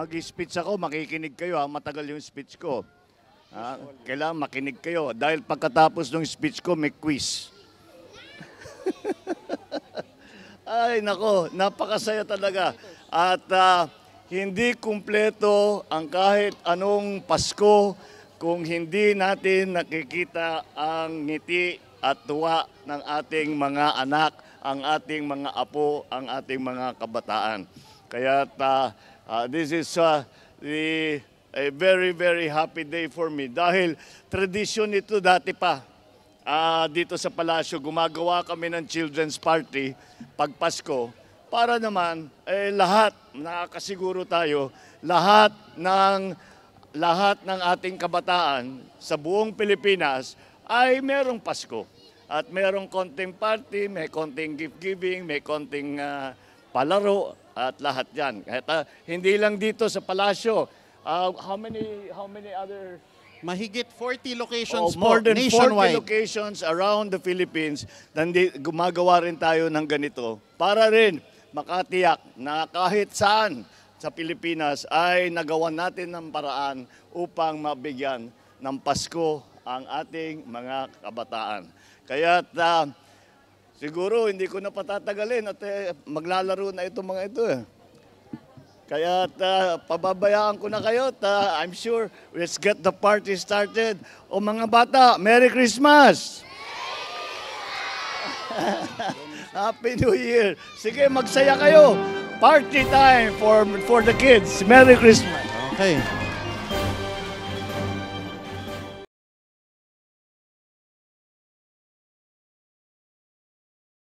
mag-speech ako, makikinig kayo ha, matagal yung speech ko. Kailangan makinig kayo dahil pagkatapos ng speech ko may quiz. Ay nako, napakasaya talaga. At hindi kumpleto ang kahit anong Pasko kung hindi natin nakikita ang ngiti at tuwa ng ating mga anak, ang ating mga apo, ang ating mga kabataan. Kaya this is a very, very happy day for me dahil tradisyon ito dati pa. Dito sa palasyo, gumagawa kami ng children's party pag Pasko para naman lahat, nakakasiguro tayo, lahat ng ating kabataan sa buong Pilipinas ay merong Pasko. At merong konting party, may konting gift-giving, may konting palaro at lahat yan. Hindi lang dito sa palasyo. How many other... Mahigit 40 locations more than nationwide. 40 locations around the Philippines, gumagawa rin tayo ng ganito para rin makatiyak na kahit saan sa Pilipinas ay nagawan natin ng paraan upang mabigyan ng Pasko ang ating mga kabataan. Kaya siguro hindi ko na patatagalin at maglalaro na itong mga ito. Kaya pababayaan ko na kayo. I'm sure let's get the party started. O mga bata, Merry Christmas! Happy New Year! Sige, magsaya kayo. Party time for the kids. Merry Christmas! Okay.